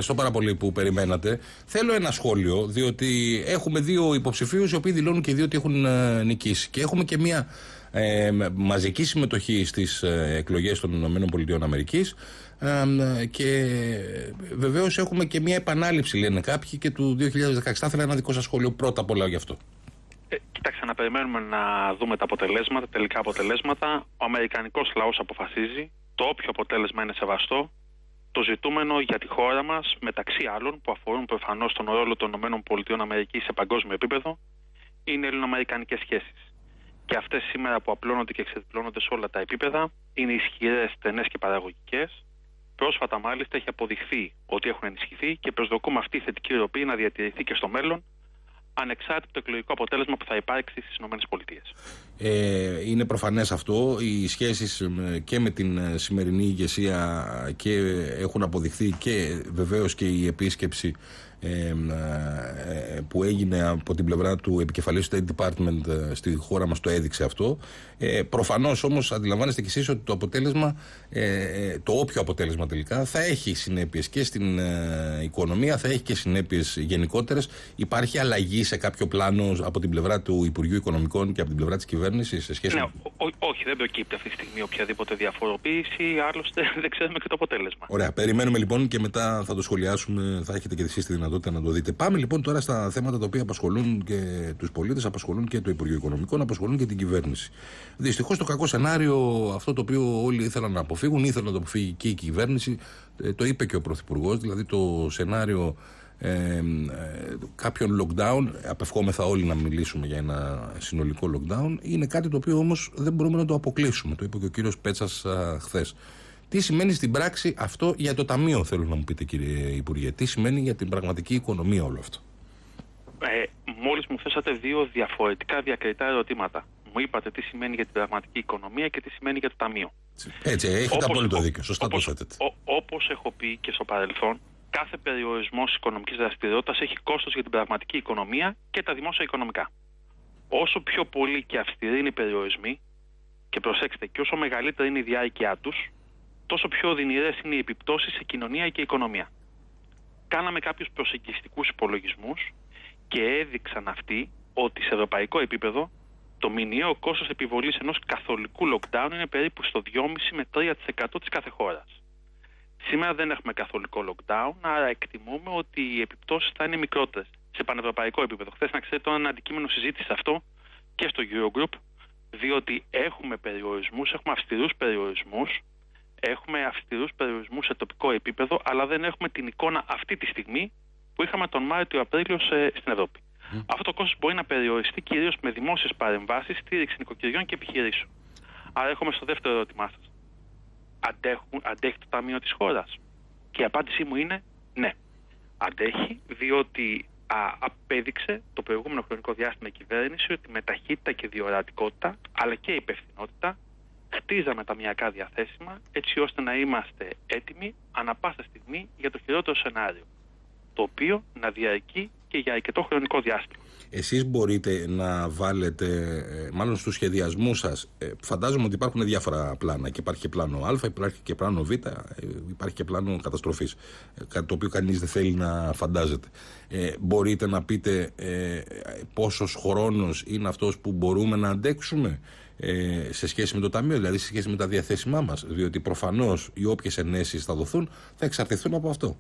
Ευχαριστώ πάρα πολύ που περιμένατε. Θέλω ένα σχόλιο, διότι έχουμε δύο υποψηφίους οι οποίοι δηλώνουν και οι δύο ότι έχουν νικήσει. Και έχουμε και μια μαζική συμμετοχή στις εκλογές των ΗΠΑ και βεβαίως έχουμε και μια επανάληψη, λένε κάποιοι, και του 2016. Θα ήθελα ένα δικό σας σχόλιο πρώτα απ' όλα γι' αυτό. Κοιτάξτε, να περιμένουμε να δούμε τα αποτελέσματα, τελικά αποτελέσματα. Ο αμερικανικός λαός αποφασίζει. Το όποιο αποτέλεσμα είναι σεβαστό. Το ζητούμενο για τη χώρα μας, μεταξύ άλλων, που αφορούν προφανώς τον ρόλο των ΗΠΑ σε παγκόσμιο επίπεδο, είναι οι ελληνοαμερικανικές σχέσεις. Και αυτές σήμερα που απλώνονται και εξεδιπλώνονται σε όλα τα επίπεδα είναι ισχυρές, στενές και παραγωγικές. Πρόσφατα, μάλιστα, έχει αποδειχθεί ότι έχουν ενισχυθεί και προσδοκούμε αυτή η θετική ροπή να διατηρηθεί και στο μέλλον, ανεξάρτητα το εκλογικό αποτέλεσμα που θα υπάρξει στις ΗΠΑ. Είναι προφανές αυτό. Οι σχέσεις και με την σημερινή ηγεσία και έχουν αποδειχθεί, και βεβαίως και η επίσκεψη που έγινε από την πλευρά του επικεφαλής του State Department στη χώρα μας το έδειξε αυτό. Προφανώς όμως αντιλαμβάνεστε κι εσείς ότι το αποτέλεσμα, το όποιο αποτέλεσμα τελικά, θα έχει συνέπειες και στην οικονομία, θα έχει και συνέπειες γενικότερες. Υπάρχει αλλαγή σε κάποιο πλάνο από την πλευρά του Υπουργείου Οικονομικών και από την πλευρά της κυβέρνησης σε σχέση με... Όχι, δεν προκύπτει αυτή τη στιγμή οποιαδήποτε διαφοροποίηση, άλλωστε δεν ξέρουμε και το αποτέλεσμα. Ωραία, περιμένουμε λοιπόν και μετά θα το σχολιάσουμε, θα έχετε και εσείς τη δυνατότητα να το δείτε. Πάμε λοιπόν τώρα στα θέματα τα οποία απασχολούν και τους πολίτες, απασχολούν και το Υπουργείο Οικονομικών, απασχολούν και την κυβέρνηση. Δυστυχώς το κακό σενάριο, αυτό το οποίο όλοι ήθελαν να αποφύγουν, ήθελαν να το αποφύγει και η κυβέρνηση, το είπε και ο Πρωθυπουργός, δηλαδή το σενάριο κάποιων lockdown, απευχόμεθα όλοι να μιλήσουμε για ένα συνολικό lockdown, είναι κάτι το οποίο όμως δεν μπορούμε να το αποκλείσουμε. Το είπε και ο κύριος Πέτσας χθες. Τι σημαίνει στην πράξη αυτό για το Ταμείο, θέλω να μου πείτε, κύριε Υπουργέ? Τι σημαίνει για την πραγματική οικονομία όλο αυτό? Μόλις μου θέσατε δύο διαφορετικά διακριτά ερωτήματα. Μου είπατε τι σημαίνει για την πραγματική οικονομία και τι σημαίνει για το Ταμείο. Έτσι, έχετε απόλυτο δίκιο. Σωστά το θέτετε. Όπως έχω πει και στο παρελθόν, κάθε περιορισμός της οικονομικής δραστηριότητας έχει κόστος για την πραγματική οικονομία και τα δημόσια οικονομικά. Όσο πιο πολύ και αυστηροί είναι οι περιορισμοί, και προσέξτε, και όσο μεγαλύτερη είναι η διάρκεια τους, τόσο πιο οδυνηρές είναι οι επιπτώσεις σε κοινωνία και οικονομία. Κάναμε κάποιους προσεγγιστικούς υπολογισμούς και έδειξαν αυτοί ότι σε ευρωπαϊκό επίπεδο το μηνιαίο κόστος επιβολής ενός καθολικού lockdown είναι περίπου στο 2,5 με 3% της κάθε χώρας. Σήμερα δεν έχουμε καθολικό lockdown, άρα εκτιμούμε ότι οι επιπτώσεις θα είναι μικρότερες σε πανευρωπαϊκό επίπεδο. Χθες, να ξέρετε, ήταν ένα αντικείμενο συζήτηση αυτό και στο Eurogroup, διότι έχουμε περιορισμούς, έχουμε αυστηρούς περιορισμούς. Έχουμε αυστηρούς περιορισμούς σε τοπικό επίπεδο, αλλά δεν έχουμε την εικόνα αυτή τη στιγμή που είχαμε τον Μάρτιο-Απρίλιο στην Ευρώπη. Αυτό το κόστος μπορεί να περιοριστεί κυρίως με δημόσιες παρεμβάσεις, στήριξη νοικοκυριών και επιχειρήσεων. Άρα έρχομαι στο δεύτερο ερώτημά σας. Αντέχει το Ταμείο της χώρας? Και η απάντησή μου είναι ναι. Αντέχει, διότι απέδειξε το προηγούμενο χρονικό διάστημα η κυβέρνηση ότι με ταχύτητα και διορατικότητα, αλλά και υπευθυνότητα, χτίζαμε ταμιακά διαθέσιμα έτσι ώστε να είμαστε έτοιμοι ανά πάσα στιγμή για το χειρότερο σενάριο, το οποίο να διαρκεί και για αρκετό χρονικό διάστημα. Εσείς μπορείτε να βάλετε, μάλλον στους σχεδιασμούς σας, φαντάζομαι ότι υπάρχουν διάφορα πλάνα, και υπάρχει και πλάνο Α, υπάρχει και πλάνο Β, υπάρχει και πλάνο καταστροφής, κάτι το οποίο κανείς δεν θέλει να φαντάζεται. Μπορείτε να πείτε πόσος χρόνος είναι αυτός που μπορούμε να αντέξουμε σε σχέση με το Ταμείο, δηλαδή σε σχέση με τα διαθέσιμά μας? Διότι προφανώς οι όποιες ενέσεις θα δοθούν θα εξαρτηθούν από αυτό.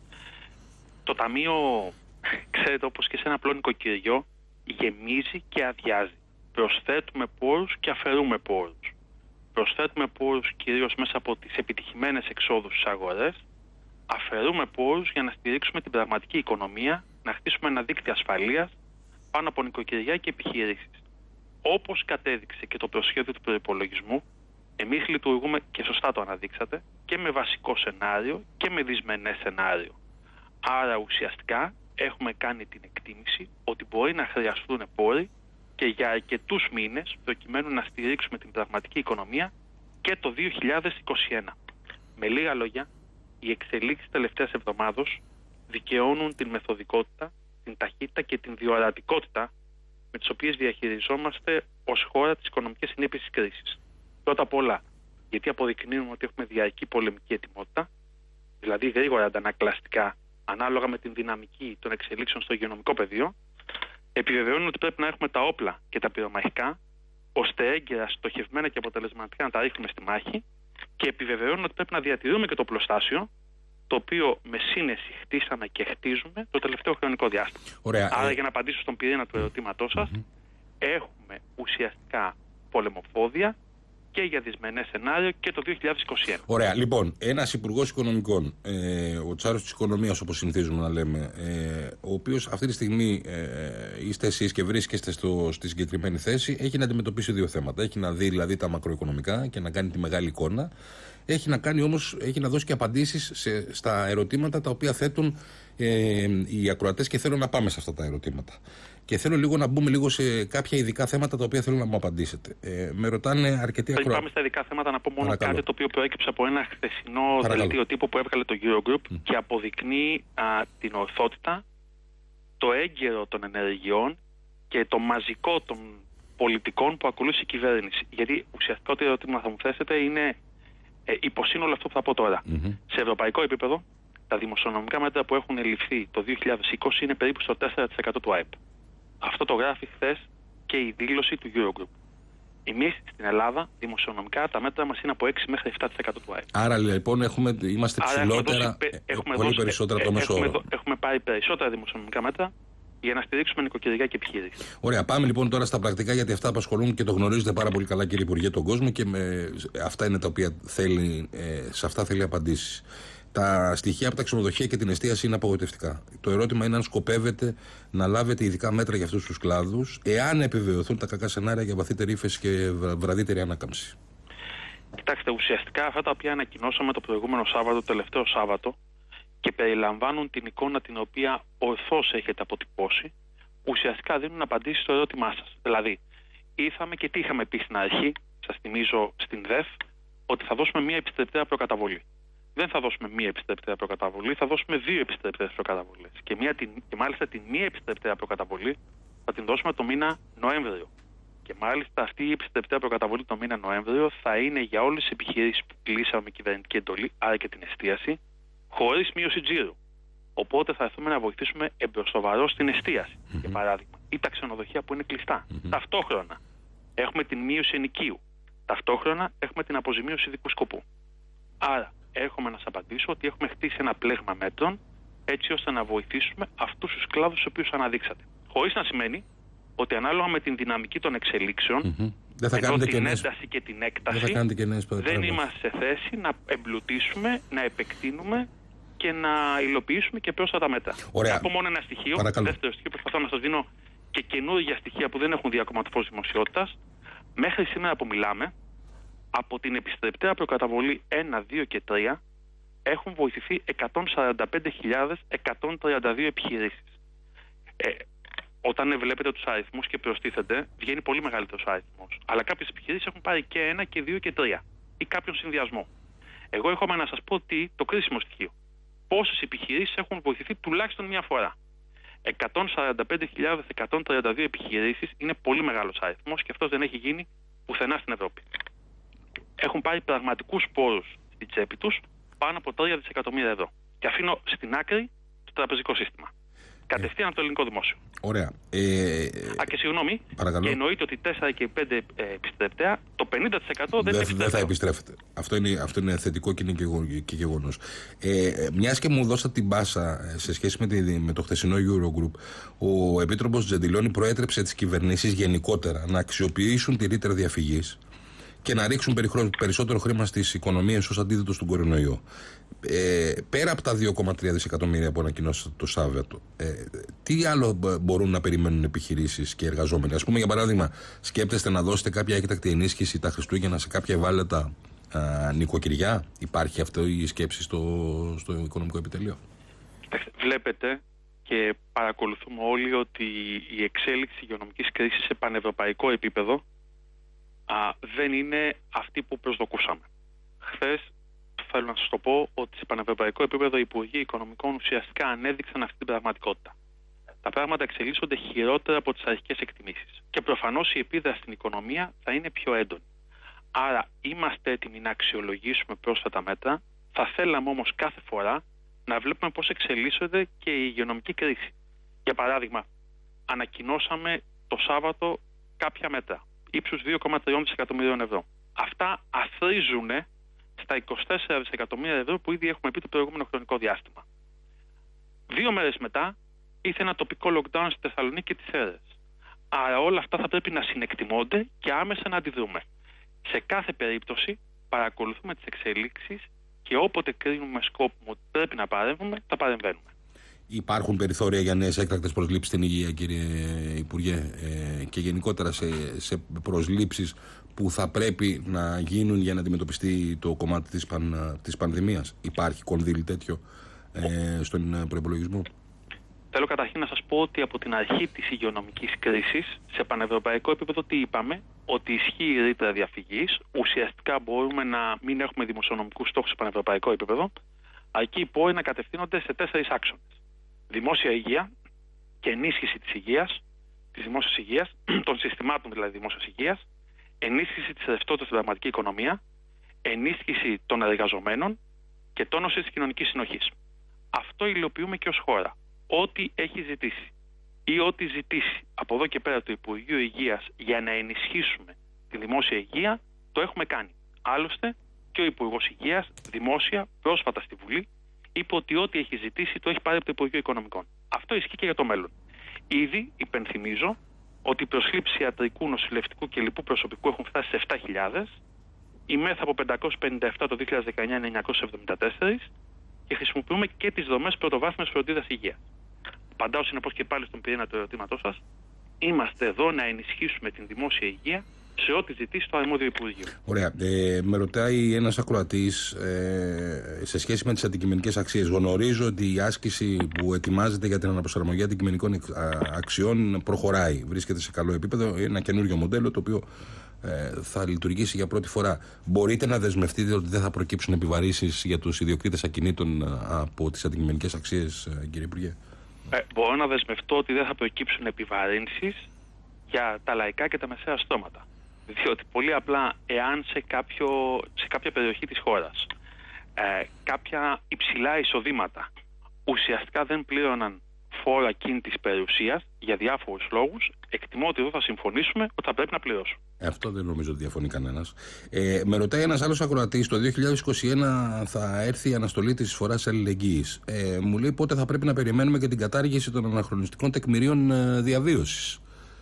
Το Ταμείο, ξέρετε, όπως και σε ένα απλό νοικοκυριό, γεμίζει και αδειάζει. Προσθέτουμε πόρους και αφαιρούμε πόρους. Προσθέτουμε πόρους κυρίως μέσα από τις επιτυχημένες εξόδους στις αγορές. Αφαιρούμε πόρους για να στηρίξουμε την πραγματική οικονομία, να χτίσουμε ένα δίκτυο ασφαλείας πάνω από νοικοκυριά και επιχειρήσεις. Όπως κατέδειξε και το προσχέδιο του προϋπολογισμού, εμείς λειτουργούμε, και σωστά το αναδείξατε, και με βασικό σενάριο και με δυσμενές σενάριο. Άρα ουσιαστικά έχουμε κάνει την εκτίμηση ότι μπορεί να χρειαστούν πόροι και για αρκετούς μήνες προκειμένου να στηρίξουμε την πραγματική οικονομία και το 2021. Με λίγα λόγια, οι εξελίξεις τελευταίας εβδομάδος δικαιώνουν την μεθοδικότητα, την ταχύτητα και την διορατικότητα με τις οποίες διαχειριζόμαστε ως χώρα τις οικονομικές συνέπειες της κρίσης. Πρώτα απ' όλα, γιατί αποδεικνύουμε ότι έχουμε διαρκή πολεμική ετοιμότητα, δηλαδή γρήγορα αντανακλαστικά ανάλογα με την δυναμική των εξελίξεων στο υγειονομικό πεδίο, επιβεβαιώνουν ότι πρέπει να έχουμε τα όπλα και τα πυρομαχικά, ώστε έγκαιρα, στοχευμένα και αποτελεσματικά να τα ρίχνουμε στη μάχη, και επιβεβαιώνουν ότι πρέπει να διατηρούμε και το οπλοστάσιο, το οποίο με σύνεση χτίσαμε και χτίζουμε το τελευταίο χρονικό διάστημα. Ωραία. Άρα, για να απαντήσω στον πυρήνα του ερωτήματός σας, έχουμε ουσιαστικά πολεμοφόδια και για δυσμενές σενάριο και το 2021. Ωραία. Λοιπόν, ένας υπουργός οικονομικών, ο τσάρος της οικονομίας, όπως συνηθίζουμε να λέμε, ο οποίος αυτή τη στιγμή είστε εσείς και βρίσκεστε στη συγκεκριμένη θέση, έχει να αντιμετωπίσει δύο θέματα. Έχει να δει δηλαδή τα μακροοικονομικά και να κάνει τη μεγάλη εικόνα. Έχει να δώσει και απαντήσεις στα ερωτήματα τα οποία θέτουν οι ακροατές, και θέλω να πάμε σε αυτά τα ερωτήματα. Και θέλω λίγο να μπούμε λίγο σε κάποια ειδικά θέματα τα οποία θέλω να μου απαντήσετε. Με ρωτάνε αρκετοί ακροατές. Πάμε στα ειδικά θέματα, να πω μόνο κάτι το οποίο προέκυψε από ένα χθεσινό δελτίο τύπου που έβγαλε το Eurogroup και αποδεικνύει την ορθότητα, το έγκαιρο των ενεργειών και το μαζικό των πολιτικών που ακολούθησε η κυβέρνηση. Γιατί ουσιαστικά το ερώτημα θα μου θέσετε είναι υποσύνολο αυτό που θα πω τώρα. Σε ευρωπαϊκό επίπεδο, τα δημοσιονομικά μέτρα που έχουν ληφθεί το 2020 είναι περίπου στο 4% του ΑΕΠ. Αυτό το γράφει χθες και η δήλωση του Eurogroup. Εμείς στην Ελλάδα, δημοσιονομικά, τα μέτρα μας είναι από 6 μέχρι 7% του ΑΕΠ. Άρα λοιπόν είμαστε ψηλότερα, πολύ περισσότερα από το μέσο όρο. Έχουμε πάρει περισσότερα δημοσιονομικά μέτρα για να στηρίξουμε νοικοκυριά και επιχείρηση. Ωραία, πάμε λοιπόν τώρα στα πρακτικά, γιατί αυτά απασχολούν και το γνωρίζετε πάρα πολύ καλά, κύριε Υπουργέ, τον κόσμο, και αυτά είναι τα οποία σε αυτά θέλει απαντήσεις. Τα στοιχεία από τα ξενοδοχεία και την εστίαση είναι απογοητευτικά. Το ερώτημα είναι αν σκοπεύετε να λάβετε ειδικά μέτρα για αυτούς τους κλάδους, εάν επιβεβαιωθούν τα κακά σενάρια για βαθύτερη ύφεση και βραδύτερη ανάκαμψη. Κοιτάξτε, ουσιαστικά αυτά τα οποία ανακοινώσαμε το προηγούμενο Σάββατο, το τελευταίο Σάββατο, και περιλαμβάνουν την εικόνα την οποία ορθώς έχετε αποτυπώσει, ουσιαστικά δίνουν απαντήσεις στο ερώτημά σας. Δηλαδή, ήρθαμε και τι είχαμε πει στην αρχή, σας θυμίζω στην ΔΕΦ, ότι θα δώσουμε μία επιστρεπτέα προκαταβολή. Δεν θα δώσουμε μία επιστρεπτέα προκαταβολή, θα δώσουμε δύο επιστρεπτές προκαταβολές. Και μάλιστα την μία επιστρεπτέα προκαταβολή θα την δώσουμε το μήνα Νοέμβριο. Και μάλιστα αυτή η επιστρεπτέα προκαταβολή το μήνα Νοέμβριο θα είναι για όλες τις επιχειρήσεις που κλείσαμε με κυβερνητική εντολή, άρα και την εστίαση, χωρίς μείωση τζίρου. Οπότε θα έρθουμε να βοηθήσουμε εμπροστοβαρώς στην εστίαση, για παράδειγμα, ή τα ξενοδοχεία που είναι κλειστά. Ταυτόχρονα έχουμε την μείωση ενοικίου. Ταυτόχρονα έχουμε την αποζημίωση ειδικού σκοπού. Άρα, έρχομαι να σας απαντήσω ότι έχουμε χτίσει ένα πλέγμα μέτρων έτσι ώστε να βοηθήσουμε αυτούς τους κλάδους στους οποίους αναδείξατε. Χωρίς να σημαίνει ότι ανάλογα με την δυναμική των εξελίξεων, ενώ την ένταση και την έκταση, δεν είμαστε σε θέση να εμπλουτίσουμε, να επεκτείνουμε και να υλοποιήσουμε και πρόσθετα μέτρα. Ωραία. Θα πω μόνο ένα στοιχείο. Δεύτερο στοιχείο, προσπαθώ να σας δίνω και καινούργια στοιχεία που δεν έχουν δει ακόμα το φως δημοσιότητας. Μέχρι σήμερα που μιλάμε, από την επιστρεπτέα προκαταβολή 1, 2 και 3 έχουν βοηθηθεί 145.132 επιχειρήσεις. Όταν βλέπετε τους αριθμούς και προστίθενται, βγαίνει πολύ μεγαλύτερος αριθμός. Αλλά κάποιες επιχειρήσεις έχουν πάρει και 1 και 2 και 3 ή κάποιον συνδυασμό. Εγώ έρχομαι να σας πω το κρίσιμο στοιχείο. Πόσες επιχειρήσεις έχουν βοηθηθεί τουλάχιστον μία φορά. 145.132 επιχειρήσεις είναι πολύ μεγάλος αριθμός και αυτός δεν έχει γίνει πουθενά στην Ευρώπη. Έχουν πάρει πραγματικούς πόρους στην τσέπη τους πάνω από 3 δισεκατομμύρια ευρώ. Και αφήνω στην άκρη το τραπεζικό σύστημα. Κατευθείαν από το ελληνικό δημόσιο. Ωραία. Και συγγνώμη, και εννοείται ότι 4 και 5 επιστρεπτέα, το 50% δεν θα επιστρέφεται. Αυτό είναι θετικό και είναι και γεγονός. Μιας και μου δώσατε την πάσα σε σχέση με το χθεσινό Eurogroup, ο Επίτροπος Τζεντιλόνι προέτρεψε τις κυβερνήσεις γενικότερα να αξιοποιήσουν τη ρήτρα διαφυγής και να ρίξουν περισσότερο χρήμα στις οικονομίες ως αντίδοτο στον κορονοϊό. Πέρα από τα 2,3 δισεκατομμύρια που ανακοινώσατε το Σάββατο, τι άλλο μπορούν να περιμένουν επιχειρήσεις και εργαζόμενοι? Ας πούμε, για παράδειγμα, σκέπτεστε να δώσετε κάποια έκτακτη ενίσχυση τα Χριστούγεννα σε κάποια ευάλωτα νοικοκυριά? Υπάρχει αυτή η σκέψη στο οικονομικό επιτελείο? Βλέπετε και παρακολουθούμε όλοι ότι η εξέλιξη υγειονομικής κρίσης σε πανευρωπαϊκό επίπεδο δεν είναι αυτή που προσδοκούσαμε. Χθες θέλω να σας το πω ότι σε πανευρωπαϊκό επίπεδο οι Υπουργοί Οικονομικών ουσιαστικά ανέδειξαν αυτή την πραγματικότητα. Τα πράγματα εξελίσσονται χειρότερα από τις αρχικές εκτιμήσεις. Και προφανώς η επίδραση στην οικονομία θα είναι πιο έντονη. Άρα είμαστε έτοιμοι να αξιολογήσουμε πρόσθετα μέτρα. Θα θέλαμε όμως κάθε φορά να βλέπουμε πώς εξελίσσονται και η υγειονομική κρίση. Για παράδειγμα, ανακοινώσαμε το Σάββατο κάποια μέτρα ύψους 2,3 δισεκατομμυρίων ευρώ. Αυτά αθροίζουν στα 24 δισεκατομμύρια ευρώ που ήδη έχουμε πει το προηγούμενο χρονικό διάστημα. 2 μέρες μετά ήρθε ένα τοπικό lockdown στη Θεσσαλονίκη και τις Σέρρες. Άρα όλα αυτά θα πρέπει να συνεκτιμώνται και άμεσα να αντιδρούμε. Σε κάθε περίπτωση παρακολουθούμε τις εξελίξεις και όποτε κρίνουμε σκόπιμο ότι πρέπει να παρέμβουμε, θα παρεμβαίνουμε. Υπάρχουν περιθώρια για νέες έκτακτες προσλήψεις στην υγεία, κύριε Υπουργέ, και γενικότερα σε προσλήψεις που θα πρέπει να γίνουν για να αντιμετωπιστεί το κομμάτι της πανδημίας? Υπάρχει κονδύλι τέτοιο στον προϋπολογισμό? Θέλω καταρχήν να σας πω ότι από την αρχή της υγειονομικής κρίσης, σε πανευρωπαϊκό επίπεδο, τι είπαμε? Ότι ισχύει η ρήτρα διαφυγής. Ουσιαστικά μπορούμε να μην έχουμε δημοσιονομικούς στόχους σε πανευρωπαϊκό επίπεδο, αρκεί οι πόροι να κατευθύνονται σε 4 άξονες. Δημόσια υγεία και ενίσχυση της υγείας, της δημόσιας υγείας, των συστημάτων δηλαδή δημόσιας υγείας, ενίσχυση της ρευστότητας στην πραγματική οικονομία, ενίσχυση των εργαζομένων και τόνωση της κοινωνικής συνοχής. Αυτό υλοποιούμε και ως χώρα. Ό,τι έχει ζητήσει ή ό,τι ζητήσει από εδώ και πέρα το Υπουργείο Υγείας για να ενισχύσουμε τη δημόσια υγεία, το έχουμε κάνει. Άλλωστε και ο Υπουργός Υγείας δημόσια πρόσφατα στη Βουλή είπε ότι ό,τι έχει ζητήσει το έχει πάρει από το Υπουργείο Οικονομικών. Αυτό ισχύει και για το μέλλον. Ήδη υπενθυμίζω ότι οι προσλήψεις ιατρικού, νοσηλευτικού και λοιπού προσωπικού έχουν φτάσει σε 7.000, η ΜΕΘ από 557 το 2019 είναι 974 και χρησιμοποιούμε και τις δομές πρωτοβάθμιας φροντίδας υγείας. Απαντάω συνεπώς και πάλι στον πυρήνα του ερωτήματός σας. Είμαστε εδώ να ενισχύσουμε την δημόσια υγεία σε ό,τι ζητήσει το αρμόδιο Υπουργείο. Ωραία. Με ρωτάει ένας ακροατής σε σχέση με τις αντικειμενικές αξίες. Γνωρίζω ότι η άσκηση που ετοιμάζεται για την αναπροσαρμογή αντικειμενικών αξιών προχωράει. Βρίσκεται σε καλό επίπεδο. Είναι ένα καινούριο μοντέλο το οποίο θα λειτουργήσει για πρώτη φορά. Μπορείτε να δεσμευτείτε ότι δεν θα προκύψουν επιβαρύσεις για τους ιδιοκτήτες ακινήτων από τις αντικειμενικές αξίες, κύριε Υπουργέ? Μπορώ να δεσμευτώ ότι δεν θα προκύψουν επιβαρύνσεις για τα λαϊκά και τα μεσαία στρώματα. Διότι πολύ απλά, εάν σε κάποια περιοχή της χώρας κάποια υψηλά εισοδήματα ουσιαστικά δεν πλήρωναν φόρο ακίνητης περιουσίας για διάφορους λόγους, εκτιμώ ότι εδώ θα συμφωνήσουμε ότι θα πρέπει να πληρώσουν. Αυτό δεν νομίζω ότι διαφωνεί κανένας. Με ρωτάει ένας άλλος ακροατής, το 2021 θα έρθει η αναστολή της εισφοράς αλληλεγγύης. Μου λέει πότε θα πρέπει να περιμένουμε και την κατάργηση των αναχρονιστικών τεκμηρίων διαβίωσης.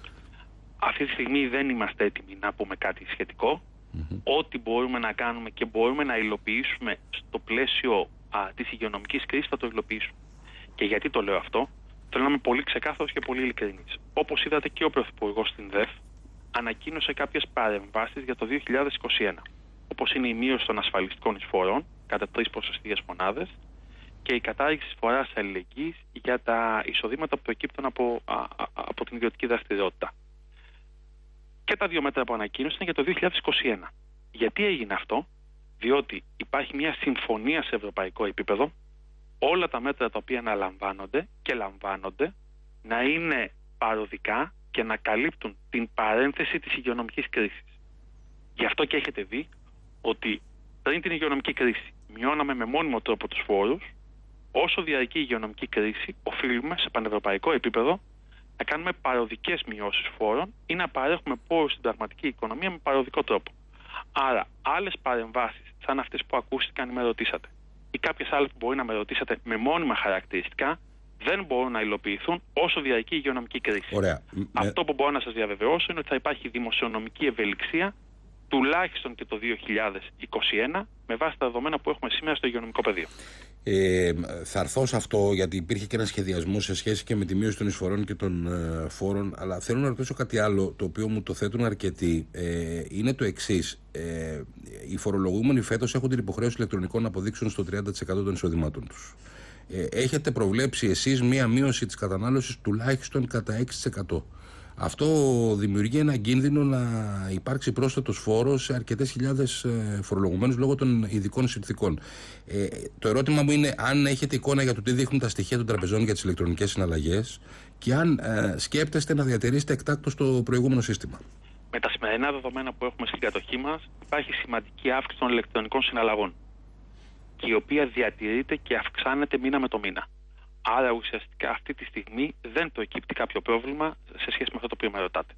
Αυτή τη στιγμή δεν είμαστε έτοιμοι να πούμε κάτι σχετικό. Ό,τι μπορούμε να κάνουμε και μπορούμε να υλοποιήσουμε στο πλαίσιο της υγειονομικής κρίσης θα το υλοποιήσουμε. Και γιατί το λέω αυτό? Θέλω να είμαι πολύ ξεκάθαρος και πολύ ειλικρινής. Όπως είδατε και ο Πρωθυπουργός στην ΔΕΦ ανακοίνωσε κάποιες παρεμβάσεις για το 2021. Όπως είναι η μείωση των ασφαλιστικών εισφορών κατά 3 ποσοστιαίες μονάδες και η κατάργηση της εισφοράς αλληλεγγύης για τα εισοδήματα που προκύπτουν από την ιδιωτική δραστηριότητα. Και τα 2 μέτρα που ανακοίνωσαν για το 2021. Γιατί έγινε αυτό? Διότι υπάρχει μια συμφωνία σε ευρωπαϊκό επίπεδο όλα τα μέτρα τα οποία αναλαμβάνονται και λαμβάνονται να είναι παροδικά και να καλύπτουν την παρένθεση της υγειονομικής κρίσης. Γι' αυτό και έχετε δει ότι πριν την υγειονομική κρίση μειώναμε με μόνιμο τρόπο τους φόρους. Όσο διαρκεί η υγειονομική κρίση, οφείλουμε σε πανευρωπαϊκό επίπεδο να κάνουμε παροδικές μειώσεις φόρων ή να παρέχουμε πόρους στην πραγματική οικονομία με παροδικό τρόπο. Άρα, άλλες παρεμβάσεις, σαν αυτές που ακούστηκαν ή με ρωτήσατε, ή κάποιες άλλες που μπορεί να με ρωτήσατε με μόνιμα χαρακτηριστικά, δεν μπορούν να υλοποιηθούν όσο διαρκεί η υγειονομική κρίση. Ωραία. Αυτό που μπορώ να σας διαβεβαιώσω είναι ότι θα υπάρχει δημοσιονομική ευελιξία τουλάχιστον και το 2021 με βάση τα δεδομένα που έχουμε σήμερα στο υγειονομικό πεδίο. Θα έρθω σε αυτό γιατί υπήρχε και ένα σχεδιασμό σε σχέση και με τη μείωση των εισφορών και των φόρων, αλλά θέλω να ρωτήσω κάτι άλλο το οποίο μου το θέτουν αρκετοί. Είναι το εξής. Οι φορολογούμενοι φέτος έχουν την υποχρέωση ηλεκτρονικών αποδείξεων στο 30% των εισοδημάτων τους. Έχετε προβλέψει εσείς μία μείωση της κατανάλωσης τουλάχιστον κατά 6%. Αυτό δημιουργεί ένα κίνδυνο να υπάρξει πρόσθετος φόρος σε αρκετές χιλιάδες φορολογουμένους λόγω των ειδικών συνθήκων. Το ερώτημα μου είναι αν έχετε εικόνα για το τι δείχνουν τα στοιχεία των τραπεζών για τις ηλεκτρονικές συναλλαγές και αν σκέπτεστε να διατηρήσετε εκτάκτως το προηγούμενο σύστημα. Με τα σημερινά δεδομένα που έχουμε στην κατοχή μας, υπάρχει σημαντική αύξηση των ηλεκτρονικών συναλλαγών. και η οποία διατηρείται και αυξάνεται μήνα με το μήνα. Άρα ουσιαστικά αυτή τη στιγμή δεν προκύπτει κάποιο πρόβλημα σε σχέση με αυτό το οποίο με ρωτάτε.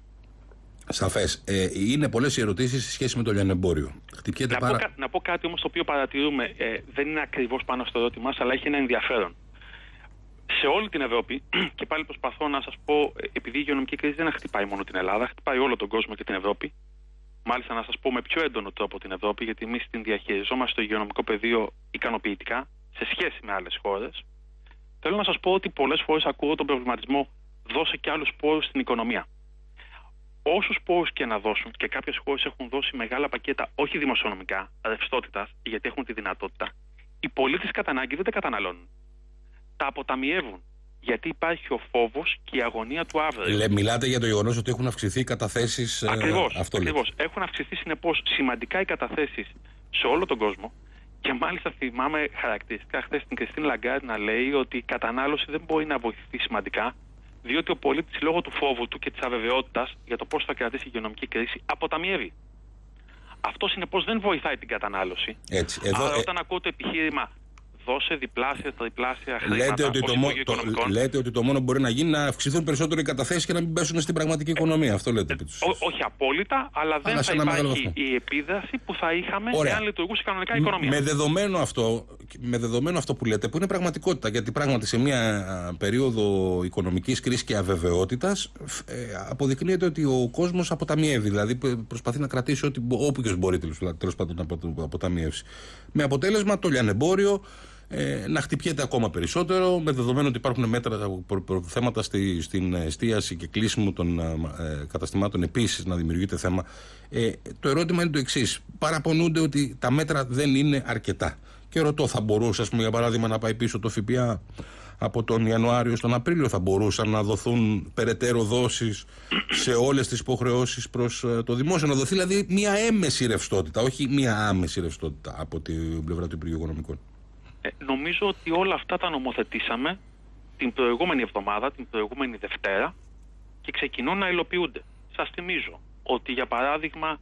Σαφές. Είναι πολλές οι ερωτήσεις σε σχέση με το λιανεμπόριο. Να πω κάτι όμως το οποίο παρατηρούμε, δεν είναι ακριβώς πάνω στο ερώτημά σας, αλλά έχει ένα ενδιαφέρον. Σε όλη την Ευρώπη, και πάλι προσπαθώ να σας πω, επειδή η υγειονομική κρίση δεν χτυπάει μόνο την Ελλάδα, χτυπάει όλο τον κόσμο και την Ευρώπη. Μάλιστα, να σας πω με πιο έντονο τρόπο την Ευρώπη, γιατί εμείς την διαχειριζόμαστε στο υγειονομικό πεδίο ικανοποιητικά σε σχέση με άλλες χώρες. Θέλω να σας πω ότι πολλές φορές ακούω τον προβληματισμό δώσε και άλλους πόρους στην οικονομία. Όσους πόρους και να δώσουν, και κάποιες χώρες έχουν δώσει μεγάλα πακέτα, όχι δημοσιονομικά, ρευστότητας, γιατί έχουν τη δυνατότητα, οι πολίτες κατά ανάγκη δεν τα καταναλώνουν. Τα αποταμιεύουν. Γιατί υπάρχει ο φόβος και η αγωνία του αύριο. Μιλάτε για το γεγονός ότι έχουν αυξηθεί οι καταθέσεις. Ακριβώς. Έχουν αυξηθεί συνεπώς σημαντικά οι καταθέσεις σε όλο τον κόσμο. Και μάλιστα θυμάμαι χαρακτηριστικά χθες την Κριστίν Λαγκάρντ να λέει ότι η κατανάλωση δεν μπορεί να βοηθηθεί σημαντικά, διότι ο πολίτης λόγω του φόβου του και της αβεβαιότητας για το πώς θα κρατήσει η υγειονομική κρίση αποταμιεύει. Αυτό συνεπώς δεν βοηθάει την κατανάλωση. Άρα όταν ακούω το επιχείρημα δώσε διπλάσια, τριπλάσια χρήματα, λέτε ότι το μόνο που μπορεί να γίνει είναι να αυξηθούν περισσότερο οι καταθέσεις και να μην πέσουν στην πραγματική οικονομία. Αυτό λέτε. Όχι απόλυτα, αλλά δεν θα υπάρχει η επίδραση που θα είχαμε εάν λειτουργούσε κανονικά η οικονομία. Με δεδομένο αυτό που λέτε, που είναι πραγματικότητα, γιατί πράγματι σε μια περίοδο οικονομικής κρίσης και αβεβαιότητας αποδεικνύεται ότι ο κόσμος αποταμιεύει. Δηλαδή προσπαθεί να κρατήσει όποιος μπορεί τέλος πάντων να αποταμιεύσει. Με αποτέλεσμα το λιανεμπόριο να χτυπιέται ακόμα περισσότερο, με δεδομένο ότι υπάρχουν θέματα στην εστίαση και κλείσιμο των καταστημάτων επίσης να δημιουργείται θέμα. Το ερώτημα είναι το εξής. Παραπονούνται ότι τα μέτρα δεν είναι αρκετά. Και ρωτώ, θα μπορούσε, ας πούμε, για παράδειγμα, να πάει πίσω το ΦΠΑ από τον Ιανουάριο στον Απρίλιο? Θα μπορούσαν να δοθούν περαιτέρω δόσεις σε όλες τις υποχρεώσεις προς το δημόσιο? Να δοθεί δηλαδή μια έμεση ρευστότητα, όχι μια άμεση ρευστότητα από την πλευρά του Υπουργείου Οικονομικών. Νομίζω ότι όλα αυτά τα νομοθετήσαμε την προηγούμενη εβδομάδα, την προηγούμενη Δευτέρα, και ξεκινούν να υλοποιούνται. Σας θυμίζω ότι, για παράδειγμα,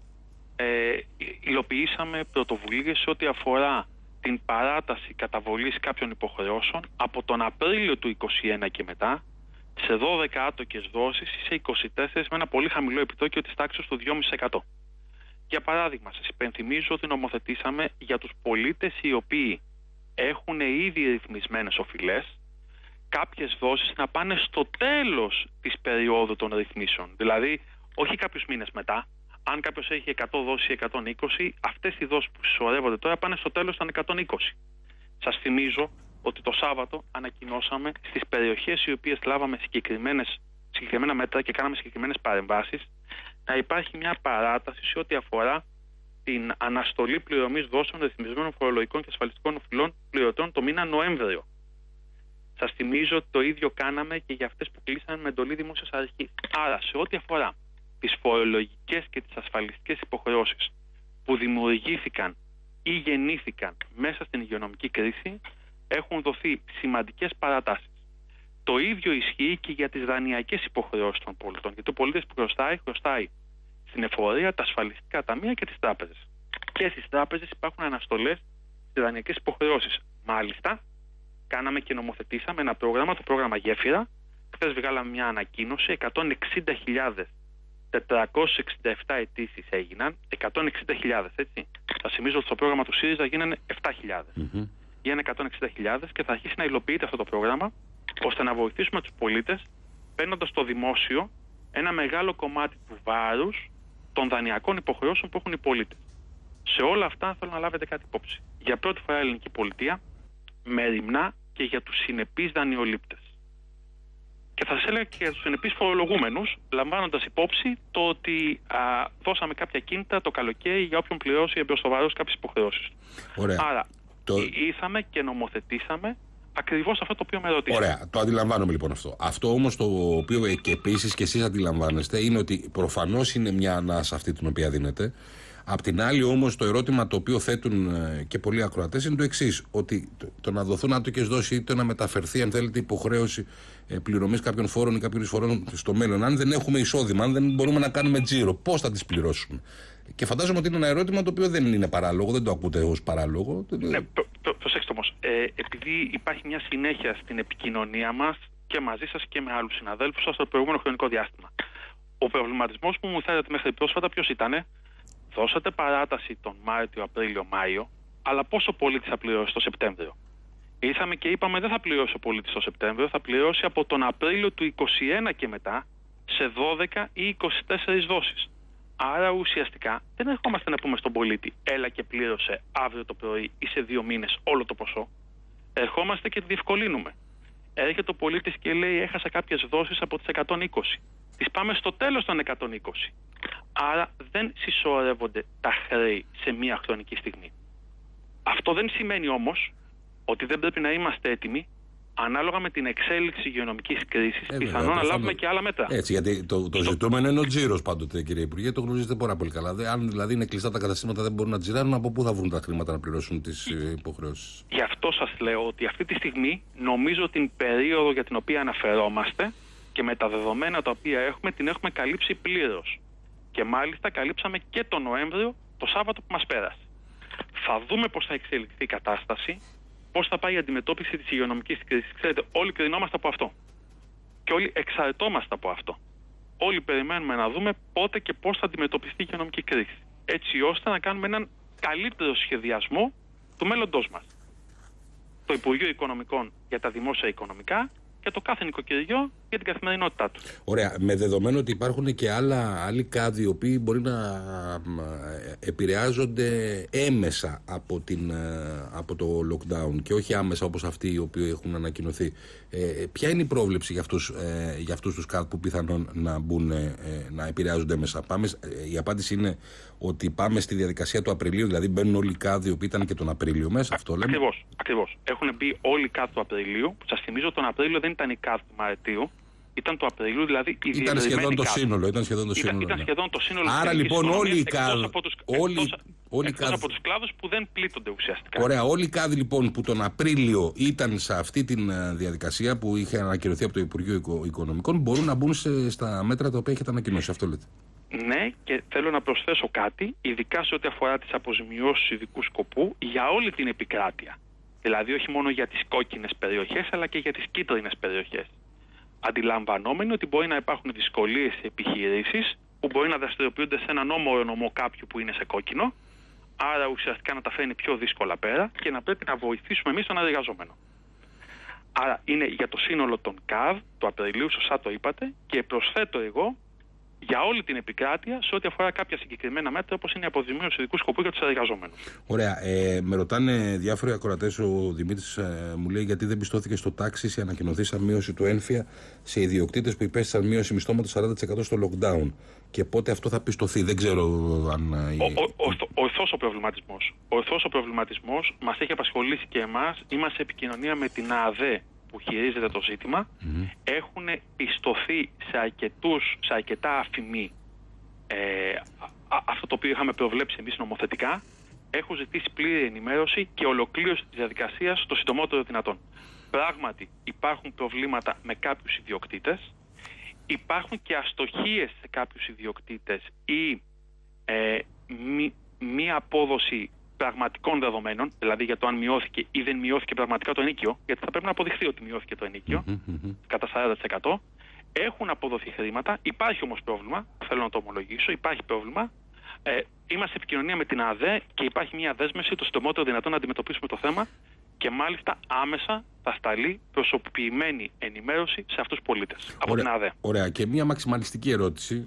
υλοποιήσαμε πρωτοβουλίες σε ό,τι αφορά την παράταση καταβολής κάποιων υποχρεώσεων από τον Απρίλιο του 2021 και μετά σε 12 άτοκες δόσεις ή σε 24 με ένα πολύ χαμηλό επιτόκιο της τάξης του 2,5%. Για παράδειγμα, σας υπενθυμίζω ότι νομοθετήσαμε για τους πολίτες οι οποίοι έχουν ήδη ρυθμισμένες οφειλές κάποιες δόσεις να πάνε στο τέλος της περίοδου των ρυθμίσεων. Δηλαδή, όχι κάποιους μήνες μετά. Αν κάποιος έχει 100 δόσεις ή 120, αυτές οι δόσεις που συσσωρεύονται τώρα πάνε στο τέλος των 120. Σας θυμίζω ότι το Σάββατο ανακοινώσαμε στις περιοχές οι οποίες λάβαμε συγκεκριμένα μέτρα και κάναμε συγκεκριμένες παρεμβάσεις να υπάρχει μια παράταση σε ό,τι αφορά την αναστολή πληρωμής δόσεων ρυθμισμένων φορολογικών και ασφαλιστικών οφειλών πληρωτών το μήνα Νοέμβριο. Σας θυμίζω ότι το ίδιο κάναμε και για αυτές που κλείσαν με εντολή δημόσιας αρχής. Άρα, σε ό,τι αφορά τις φορολογικές και τις ασφαλιστικές υποχρεώσεις που δημιουργήθηκαν ή γεννήθηκαν μέσα στην υγειονομική κρίση, έχουν δοθεί σημαντικές παρατάσεις. Το ίδιο ισχύει και για τις δανειακές υποχρεώσεις των πολιτών. Γιατί ο πολίτης που χρωστάει στην εφορία, τα ασφαλιστικά ταμεία και τις τράπεζες. Και στις τράπεζες υπάρχουν αναστολές στις δανειακές υποχρεώσεις. Μάλιστα, κάναμε και νομοθετήσαμε ένα πρόγραμμα, το πρόγραμμα Γέφυρα. Χθες βγάλαμε μια ανακοίνωση, 160.467 αιτήσεις έγιναν, 160.000, έτσι. Θα θυμίζω ότι στο πρόγραμμα του ΣΥΡΙΖΑ γίνανε 7.000. Γίνανε 160.000 και θα αρχίσει να υλοποιείται αυτό το πρόγραμμα, ώστε να βοηθήσουμε τους πολίτες, παίρνοντας στο δημόσιο ένα μεγάλο κομμάτι του βάρους των δανειακών υποχρεώσεων που έχουν οι πολίτες. Σε όλα αυτά θέλω να λάβετε κάτι υπόψη. Για πρώτη φορά η ελληνική πολιτεία μεριμνά και για τους συνεπείς δανειολήπτες. Και θα σας έλεγα και για τους συνεπείς φορολογούμενους, λαμβάνοντας υπόψη το ότι δώσαμε κάποια κίνητα το καλοκαίρι για όποιον πληρώσει εμπροστοβαρός κάποιες υποχρεώσεις. Άρα, ήρθαμε και νομοθετήσαμε ακριβώς αυτό το οποίο με ρωτήσατε. Ωραία, το αντιλαμβάνομαι λοιπόν αυτό. Αυτό όμως το οποίο και επίσης και εσείς αντιλαμβάνεστε είναι ότι προφανώς είναι μια ανάσα αυτή την οποία δίνετε, Απ' την άλλη όμως το ερώτημα το οποίο θέτουν και πολλοί ακροατές είναι το εξής, ότι το να δοθούν άτοκες δόσεις ή το να μεταφερθεί, αν θέλετε, υποχρέωση πληρωμής κάποιων φόρων ή κάποιων εισφορών στο μέλλον, αν δεν έχουμε εισόδημα, αν δεν μπορούμε να κάνουμε τζίρο, πώς θα τις πληρώσουμε? Και φαντάζομαι ότι είναι ένα ερώτημα το οποίο δεν είναι παράλογο, δεν το ακούτε ως παράλογο. Ναι, προσέξτε όμως, επειδή υπάρχει μια συνέχεια στην επικοινωνία μας και μαζί σας και με άλλους συναδέλφους σας στο προηγούμενο χρονικό διάστημα. Ο προβληματισμός που μου θέτετε μέχρι πρόσφατα ποιος ήτανε? Δώσατε παράταση τον Μάρτιο, Απρίλιο, Μάιο, αλλά πόσο πολίτης θα πληρώσει το Σεπτέμβριο? Ήρθαμε και είπαμε δεν θα πληρώσει ο πολίτης το Σεπτέμβριο, θα πληρώσει από τον Απρίλιο του 2021 και μετά σε 12 ή 24 δόσεις. Άρα ουσιαστικά δεν ερχόμαστε να πούμε στον πολίτη έλα και πλήρωσε αύριο το πρωί ή σε 2 μήνες όλο το ποσό. Ερχόμαστε και τη διευκολύνουμε. Έρχεται ο πολίτης και λέει έχασα κάποιες δόσεις από τις 120. Τις πάμε στο τέλος των 120. Άρα δεν συσσωρεύονται τα χρέη σε μία χρονική στιγμή. Αυτό δεν σημαίνει όμως ότι δεν πρέπει να είμαστε έτοιμοι ανάλογα με την εξέλιξη υγειονομικής κρίσης, πιθανόν να λάβουμε και άλλα μέτρα. Έτσι, γιατί το ζητούμενο είναι ο τζίρος πάντοτε, κύριε Υπουργέ, το γνωρίζετε πάρα πολύ καλά. Αν δηλαδή είναι κλειστά τα καταστήματα, δεν μπορούν να τζιράρουν, από πού θα βρουν τα χρήματα να πληρώσουν τις υποχρεώσεις? Γι' αυτό σας λέω ότι αυτή τη στιγμή νομίζω την περίοδο για την οποία αναφερόμαστε και με τα δεδομένα τα οποία έχουμε, την έχουμε καλύψει πλήρως. Και μάλιστα καλύψαμε και τον Νοέμβριο, το Σάββατο που μας πέρασε. Θα δούμε πώς θα εξελιχθεί η κατάσταση, πώς θα πάει η αντιμετώπιση της υγειονομικής κρίσης. Ξέρετε, όλοι κρινόμαστε από αυτό. Και όλοι εξαρτώμαστε από αυτό. Όλοι περιμένουμε να δούμε πότε και πώς θα αντιμετωπιστεί η υγειονομική κρίση. Έτσι ώστε να κάνουμε έναν καλύτερο σχεδιασμό του μέλλοντός μας. Το Υπουργείο Οικονομικών για τα δημόσια οικονομικά και το κάθε νοικοκυριό για την καθημερινότητά του. Ωραία. Με δεδομένο ότι υπάρχουν και άλλοι κάδοι οι οποίοι μπορεί να επηρεάζονται έμεσα από το lockdown και όχι άμεσα όπως αυτοί οι οποίοι έχουν ανακοινωθεί. Ποια είναι η πρόβλεψη για αυτούς τους κάδους που πιθανόν να επηρεάζονται έμεσα? Η απάντηση είναι ότι πάμε στη διαδικασία του Απριλίου, δηλαδή μπαίνουν όλοι οι κάδοι που ήταν και τον Απρίλιο μέσα. Αυτό λέμε. Ακριβώς. Έχουν μπει όλοι οι κάδοι του Απριλίου. Σας θυμίζω τον Απρίλιο δεν ήταν οι κάδοι του Μαρτίου. Ήταν του Απριλίου, δηλαδή η ήταν σχεδόν το σύνολο. Ήταν σχεδόν το σύνολο. Άρα λοιπόν όλοι οι κάδοι. Εκτός από τους κλάδους που δεν πλήττονται ουσιαστικά. Ωραία. Όλοι οι κάδοι λοιπόν που τον Απρίλιο ήταν σε αυτή τη διαδικασία που είχε ανακοινωθεί από το Υπουργείο Οικονομικών μπορούν να μπουν στα μέτρα τα οποία έχετε ανακοινώσει. Αυτό λέτε? Ναι, και θέλω να προσθέσω κάτι, ειδικά σε ό,τι αφορά τις αποζημιώσεις ειδικού σκοπού για όλη την επικράτεια. Δηλαδή όχι μόνο για τις κόκκινες περιοχές, αλλά και για τις κίτρινες περιοχές. Αντιλαμβανόμενοι ότι μπορεί να υπάρχουν δυσκολίες σε επιχειρήσεις που μπορεί να δραστηριοποιούνται σε έναν όμορο νομό κάποιου που είναι σε κόκκινο, άρα ουσιαστικά να τα φέρνει πιο δύσκολα πέρα και να πρέπει να βοηθήσουμε εμείς τον εργαζόμενο. Άρα είναι για το σύνολο των ΚΑΔ του Απριλίου, σωστά το είπατε, και προσθέτω εγώ για όλη την επικράτεια σε ό,τι αφορά κάποια συγκεκριμένα μέτρα όπως είναι η αποζημίωση ειδικού σκοπού για τους εργαζόμενους. Ωραία. Με ρωτάνε διάφοροι ακροατές, ο Δημήτρης μου λέει γιατί δεν πιστώθηκε στο τάξης η ανακοινωθήσα μείωση του έμφυα σε ιδιοκτήτες που υπέστησαν μείωση μισθώματος 40% στο lockdown. Και πότε αυτό θα πιστωθεί? Δεν ξέρω αν. Ορθός ο προβληματισμός μας έχει απασχολήσει και εμάς. Είμαστε σε επικοινωνία με την ΑΔΕ που χειρίζεται το ζήτημα. Έχουν πιστωθεί σε αρκετά αφημί αυτό το οποίο είχαμε προβλέψει εμείς νομοθετικά. Έχουν ζητήσει πλήρη ενημέρωση και ολοκλήρωση της διαδικασίας το συντομότερο δυνατόν. Πράγματι υπάρχουν προβλήματα με κάποιους ιδιοκτήτες, υπάρχουν και αστοχίες σε κάποιους ιδιοκτήτες ή μία απόδοση πραγματικών δεδομένων, δηλαδή για το αν μειώθηκε ή δεν μειώθηκε πραγματικά το ενοίκιο, γιατί θα πρέπει να αποδειχθεί ότι μειώθηκε το ενοίκιο κατά 40%. Έχουν αποδοθεί χρήματα, υπάρχει όμως πρόβλημα, θέλω να το ομολογήσω, υπάρχει πρόβλημα. Είμαστε σε επικοινωνία με την ΑΔΕ και υπάρχει μια δέσμευση το συντομότερο δυνατόν να αντιμετωπίσουμε το θέμα και μάλιστα άμεσα θα σταλεί προσωποποιημένη ενημέρωση σε αυτούς τους πολίτες από την ΑΔΕ. Ωραία. Και μια μαξιμαλιστική ερώτηση.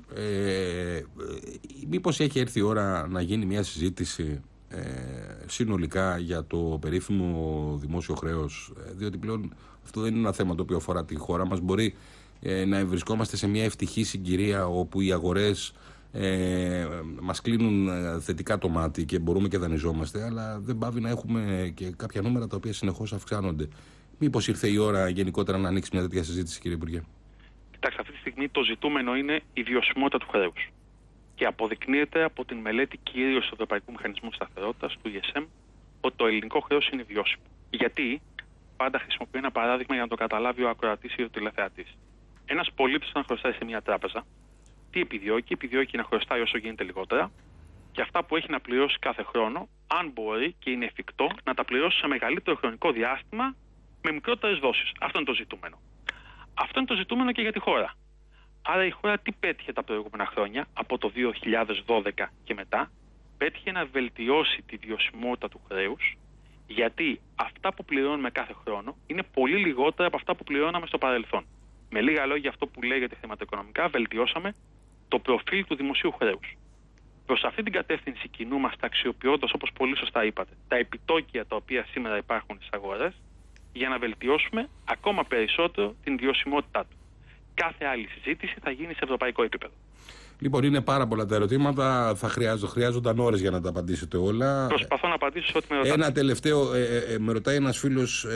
Μήπως έχει έρθει η ώρα να γίνει μια συζήτηση συνολικά για το περίφημο δημόσιο χρέος, διότι πλέον αυτό δεν είναι ένα θέμα το οποίο αφορά τη χώρα μας. Μπορεί να βρισκόμαστε σε μια ευτυχή συγκυρία όπου οι αγορές μας κλείνουν θετικά το μάτι και μπορούμε και δανειζόμαστε, αλλά δεν πάβει να έχουμε και κάποια νούμερα τα οποία συνεχώς αυξάνονται. Μήπως ήρθε η ώρα γενικότερα να ανοίξει μια τέτοια συζήτηση, κύριε Υπουργέ? Κοιτάξτε, αυτή τη στιγμή το ζητούμενο είναι η βιωσιμότητα του χρέους. Και αποδεικνύεται από την μελέτη κυρίως του Ευρωπαϊκού Μηχανισμού Σταθερότητας, του ESM, ότι το ελληνικό χρέος είναι βιώσιμο. Γιατί, πάντα χρησιμοποιώ ένα παράδειγμα για να το καταλάβει ο ακροατής ή ο τηλεθεατής. Ένας πολίτης, όταν χρωστάει σε μια τράπεζα, τι επιδιώκει? Επιδιώκει να χρωστάει όσο γίνεται λιγότερα και αυτά που έχει να πληρώσει κάθε χρόνο, αν μπορεί και είναι εφικτό, να τα πληρώσει σε μεγαλύτερο χρονικό διάστημα με μικρότερες δόσεις. Αυτό είναι το ζητούμενο. Αυτό είναι το ζητούμενο και για τη χώρα. Άρα η χώρα τι πέτυχε τα προηγούμενα χρόνια, από το 2012 και μετά? Πέτυχε να βελτιώσει τη βιωσιμότητα του χρέους, γιατί αυτά που πληρώνουμε κάθε χρόνο είναι πολύ λιγότερα από αυτά που πληρώναμε στο παρελθόν. Με λίγα λόγια, αυτό που λέγεται χρηματοοικονομικά, βελτιώσαμε το προφίλ του δημοσίου χρέους. Προς αυτή την κατεύθυνση κινούμαστε, αξιοποιώντας, όπως πολύ σωστά είπατε, τα επιτόκια τα οποία σήμερα υπάρχουν στις αγορές, για να βελτιώσουμε ακόμα περισσότερο την βιωσιμότητά του. Κάθε άλλη συζήτηση θα γίνει σε ευρωπαϊκό επίπεδο. Λοιπόν, είναι πάρα πολλά τα ερωτήματα. Χρειάζονταν ώρες για να τα απαντήσετε όλα. Προσπαθώ να απαντήσω σε ό,τι με ρωτάτε. Ένα τελευταίο. Με ρωτάει ένας φίλος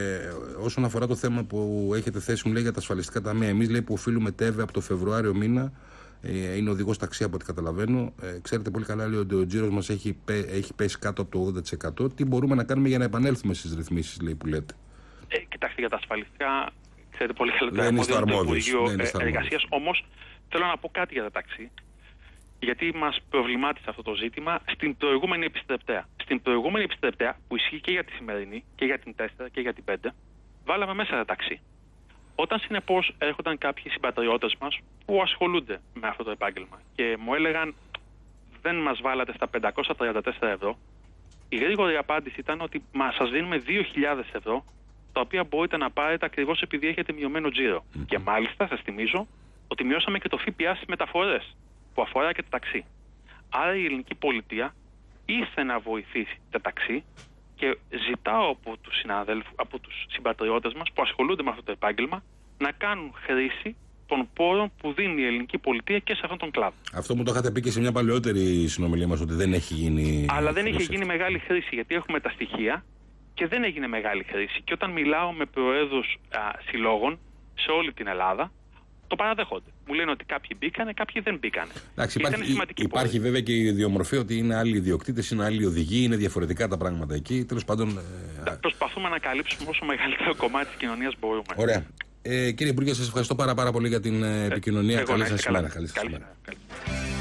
όσον αφορά το θέμα που έχετε θέσει, μου λέει για τα ασφαλιστικά ταμεία. Εμείς, λέει, που οφείλουμε ΤΕΒΕ από το Φεβρουάριο μήνα. Είναι οδηγός ταξί από ό,τι καταλαβαίνω. Ξέρετε πολύ καλά, λέει, ότι ο τζίρος μας έχει πέσει κάτω από το 80%. Τι μπορούμε να κάνουμε για να επανέλθουμε στις ρυθμίσεις, λέει, που λέτε? Κοιτάξτε, για τα ασφαλιστικά, ξέρετε πολύ καλά ότι δεν είστε το Υπουργείο Εργασίας. Όμως, θέλω να πω κάτι για τα ταξί, γιατί μας προβλημάτισε αυτό το ζήτημα στην προηγούμενη επιστρεπτέα. Στην προηγούμενη επιστρεπτέα, που ισχύει και για τη σημερινή, και για την 4 και για την 5, βάλαμε μέσα τα ταξί. Όταν συνεπώς έρχονταν κάποιοι συμπατριώτες μας που ασχολούνται με αυτό το επάγγελμα και μου έλεγαν δεν μας βάλατε στα 534 ευρώ, η γρήγορη απάντηση ήταν ότι σας δίνουμε 2.000 ευρώ, τα οποία μπορείτε να πάρετε ακριβώς επειδή έχετε μειωμένο τζίρο. Και μάλιστα σας θυμίζω ότι μειώσαμε και το ΦΠΑ στις μεταφορές, που αφορά και το ταξί. Άρα η ελληνική πολιτεία ήρθε να βοηθήσει τα ταξί και ζητάω από τους συμπατριώτες μας που ασχολούνται με αυτό το επάγγελμα να κάνουν χρήση των πόρων που δίνει η ελληνική πολιτεία και σε αυτόν τον κλάδο. Αυτό μου το είχατε πει και σε μια παλαιότερη συνομιλία μας, ότι δεν έχει γίνει. Αλλά δεν είχε γίνει μεγάλη χρήση, γιατί έχουμε τα στοιχεία και δεν έγινε μεγάλη χρήση. Και όταν μιλάω με προέδρους συλλόγων σε όλη την Ελλάδα, το παραδέχονται. Μου λένε ότι κάποιοι μπήκανε, κάποιοι δεν μπήκανε. Εντάξει, υπάρχει βέβαια και η ιδιομορφία ότι είναι άλλοι ιδιοκτήτες, είναι άλλοι οδηγοί, είναι διαφορετικά τα πράγματα εκεί. Τέλος πάντων. Προσπαθούμε να καλύψουμε όσο μεγαλύτερο κομμάτι της κοινωνίας μπορούμε. Ωραία. Κύριε Υπουργέ, σας ευχαριστώ πάρα πολύ για την επικοινωνία. Καλή σας ημέρα.